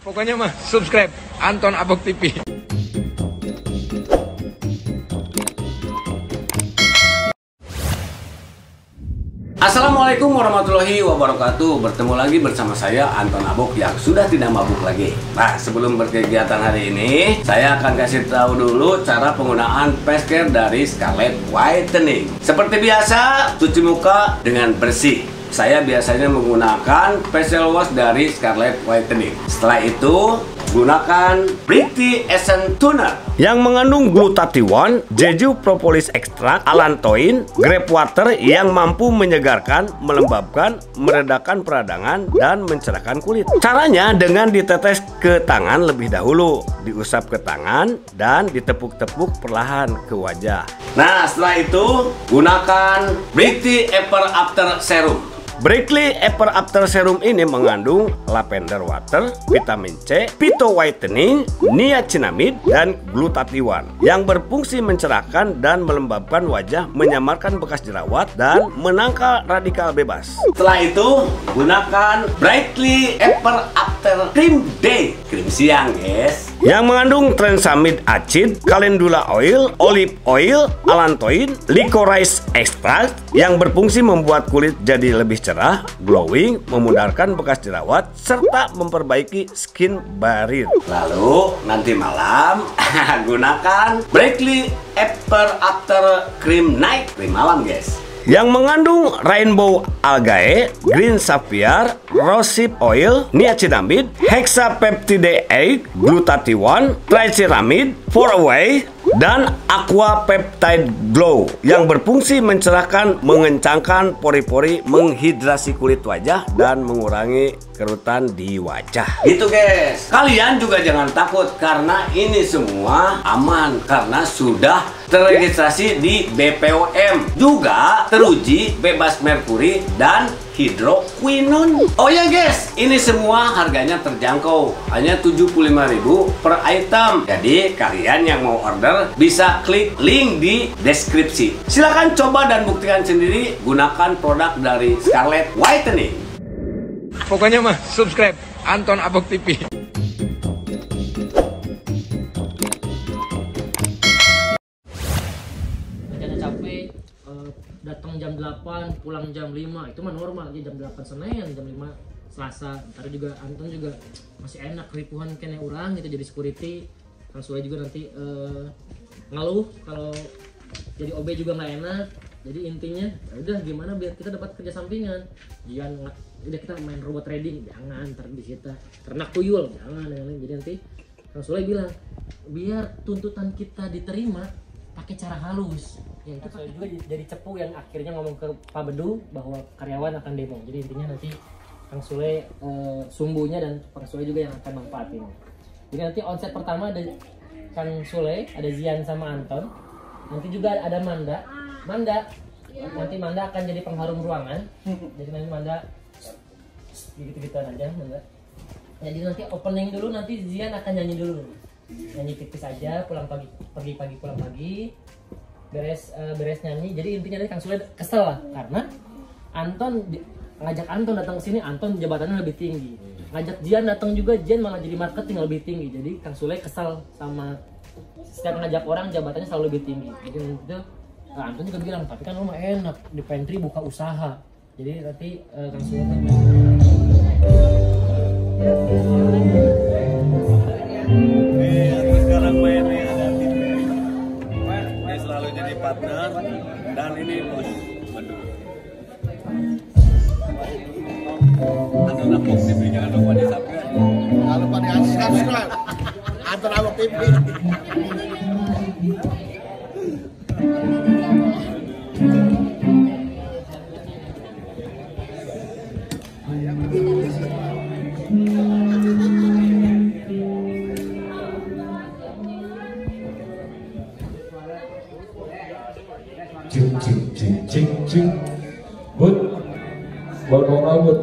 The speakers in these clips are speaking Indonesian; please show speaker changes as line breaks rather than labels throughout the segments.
Pokoknya mah subscribe Anton Abok TV.
Assalamualaikum warahmatullahi wabarakatuh. Bertemu lagi bersama saya Anton Abok yang sudah tidak mabuk lagi. Nah, sebelum berkegiatan hari ini, saya akan kasih tahu dulu cara penggunaan face care dari Scarlett Whitening. Seperti biasa, cuci muka dengan bersih. Saya biasanya menggunakan facial wash dari Scarlett Whitening. Setelah itu, gunakan Pretty Essence Toner yang mengandung glutathione, jeju propolis ekstrak, allantoin, grape water yang mampu menyegarkan, melembabkan, meredakan peradangan, dan mencerahkan kulit. Caranya dengan ditetes ke tangan lebih dahulu, diusap ke tangan, dan ditepuk-tepuk perlahan ke wajah. Nah, setelah itu, gunakan Pretty Ever After Serum. Brightly Ever After Serum ini mengandung lavender water, vitamin C, phyto whitening, niacinamide, dan glutathione yang berfungsi mencerahkan dan melembabkan wajah, menyamarkan bekas jerawat, dan menangkal radikal bebas. Setelah itu, gunakan Brightly Ever After Cream Day, krim siang guys, yang mengandung tranexamic acid, calendula oil, olive oil, allantoin, licorice extract yang berfungsi membuat kulit jadi lebih cerah, glowing, memudarkan bekas jerawat, serta memperbaiki skin barrier. Lalu nanti malam gunakan Brightly Ever After Cream Night, krim malam guys, yang mengandung rainbow algae, green sapphire, rosehip oil, niacinamide, hexapeptideate, glutathione, triceramide, 4-away, dan aqua peptide glow yang berfungsi mencerahkan, mengencangkan pori-pori, menghidrasi kulit wajah, dan mengurangi kerutan di wajah. Gitu guys. Kalian juga jangan takut karena ini semua aman karena sudah terregistrasi di BPOM, juga teruji bebas merkuri dan hidroquinone. Oh ya guys, ini semua harganya terjangkau, hanya 75.000 per item. Jadi kalian yang mau order bisa klik link di deskripsi. Silahkan coba dan buktikan sendiri gunakan produk dari Scarlett Whitening.
Pokoknya mah subscribe Anton Abok TV.
Datang jam 8, pulang jam 5, itu mah normal aja. Jam 8 Senin, jam 5 Selasa. Ntar juga Anton juga masih enak keripuhan kene orang gitu jadi security. Kang Sule juga nanti ngeluh kalau jadi OB juga nggak enak. Jadi intinya ya udah gimana biar kita dapat kerja sampingan. Jangan udah kita main robot trading, jangan ntar di kita ternak tuyul, jangan. Jadi nanti Kang Sule bilang biar tuntutan kita diterima pakai cara halus. Ya itu pakai juga jadi cepu yang akhirnya ngomong ke Pak Bedu bahwa karyawan akan demo. Jadi intinya nanti Kang Sule sumbunya dan Kang Sule juga yang akan manfaatin. Jadi nanti onset pertama ada Kang Sule, ada Zian sama Anton. Nanti juga ada Manda. Nanti Manda akan jadi pengharum ruangan. Jadi nanti Manda gitu-gituan aja Manda. Jadi nanti opening dulu, nanti Zian akan nyanyi dulu. Nyanyi tipis aja, pulang pagi pulang pagi, beres nyanyi. Jadi intinya dari Kang Sule kesel lah karena ngajak Anton datang ke sini, Anton jabatannya lebih tinggi. Ngajak Jian datang juga, Jian malah jadi marketing lebih tinggi. Jadi Kang Sule kesel sama setiap ngajak orang jabatannya selalu lebih tinggi. Jadi itu Anton juga bilang, tapi kan lu mah enak di pantry buka usaha. Jadi nanti Kang Sule
Sekarang mainnya ada tim dia selalu jadi partner dan ini bos. Anton Abok TV, jangan lupa di subscribe.
Jangan lupa di subscribe Anton Abok TV.
Cing Bud buat mau rambut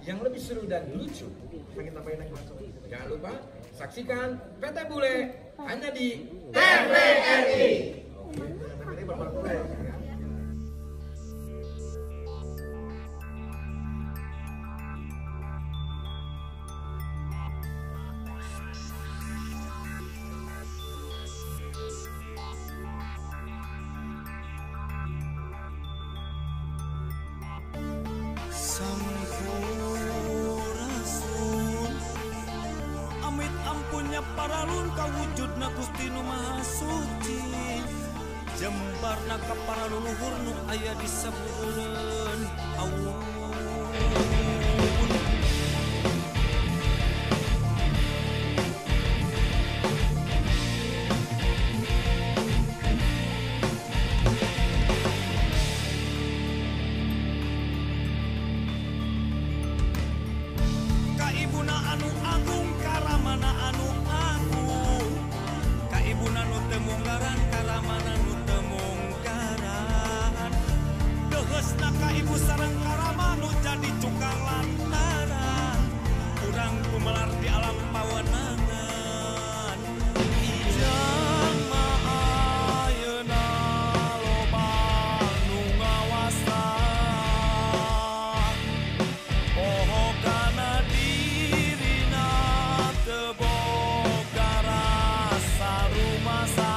yang lebih seru dan lucu. Kita tambahin langsung. Jangan lupa saksikan PT Bule hanya di TVRI. Oke, TVRI berapa ya?
Sampurasun amit ampunnya paralun kawujudna Gusti Nu Maha Suci jembarna ka para leluhur nu aya di sabuleun Allah. Kaibuna anu agung karamana anu agung kaibuna nu teu munggaran karamana nu teu munggaran deheusna kaibu sareng karama nu jadi cukang lantaran urang kumelar di alam pawenangan ijang maayeuna loba nu ngawasa poho kana dirina teu boga rasa rumasa.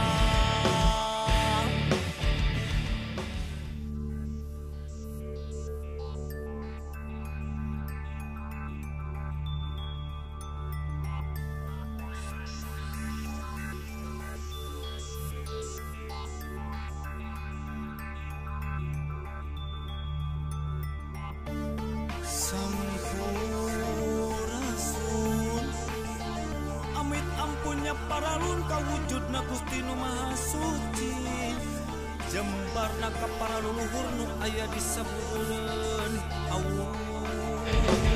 Sampurasun amit ampunnya paralun kawujudna Gusti Nu Maha Suci jembarna ka para leluhur nu aya di sabuleun Allah.